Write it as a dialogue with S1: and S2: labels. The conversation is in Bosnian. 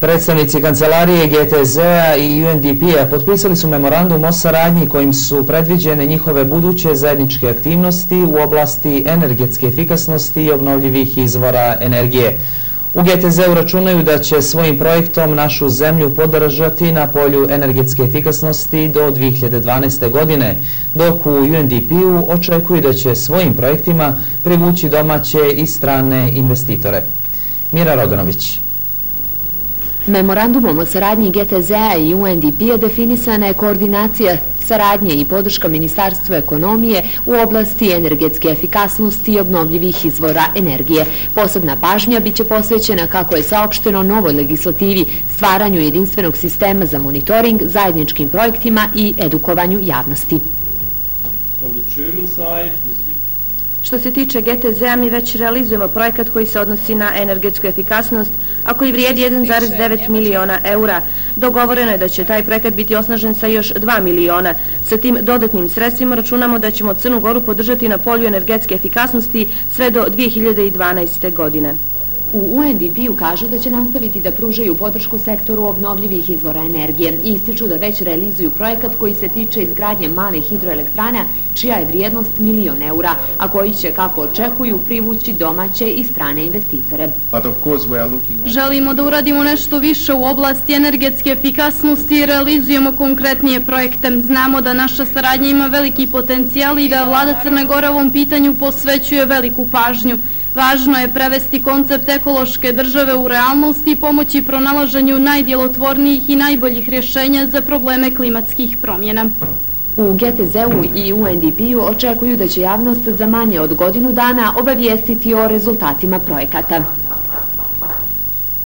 S1: Predstavnici kancelarije GTZ-a i UNDP-a potpisali su memorandum o saradnji kojim su predviđene njihove buduće zajedničke aktivnosti u oblasti energetske efikasnosti i obnovljivih izvora energije. U GTZ-u računaju da će svojim projektom našu zemlju podržati na polju energetske efikasnosti do 2012. godine, dok u UNDP-u očekuju da će svojim projektima privući domaće i strane investitore. Mira Roganović.
S2: Memorandumom o saradnji GTZ-a i UNDP-a definisana je koordinacija saradnje i podrška Ministarstva ekonomije u oblasti energetske efikasnosti i obnovljivih izvora energije. Posebna pažnja biće posvećena, kako je saopšteno, novoj legislativi, stvaranju jedinstvenog sistema za monitoring, zajedničkim projektima i edukovanju javnosti.
S3: Što se tiče GTZ-a, mi već realizujemo projekat koji se odnosi na energetsku efikasnost, a koji vrijedi 1,9 miliona eura. Dogovoreno je da će taj projekat biti osnažen sa još 2 miliona. Sa tim dodatnim sredstvima računamo da ćemo Crnu Goru podržati na polju energetske efikasnosti sve do 2012. godine.
S2: U UNDP-u kažu da će nastaviti da pružaju podršku sektoru obnovljivih izvora energije i ističu da već realizuju projekat koji se tiče izgradnje malih hidroelektrana, čija je vrijednost 1 milion eura, a koji će, kako očekuju, privući domaće i strane investitore.
S4: Želimo da uradimo nešto više u oblasti energetske efikasnosti i realizujemo konkretnije projekte. Znamo da naša saradnja ima veliki potencijal i da vlada Crne Gore ovom pitanju posvećuje veliku pažnju. Važno je prevesti koncept ekološke države u realnost i pomoći pronalaženju najdjelotvornijih i najboljih rješenja za probleme klimatskih promjena.
S2: U GTZ-u i UNDP-u očekuju da će javnost za manje od godinu dana obavijestiti o rezultatima projekata.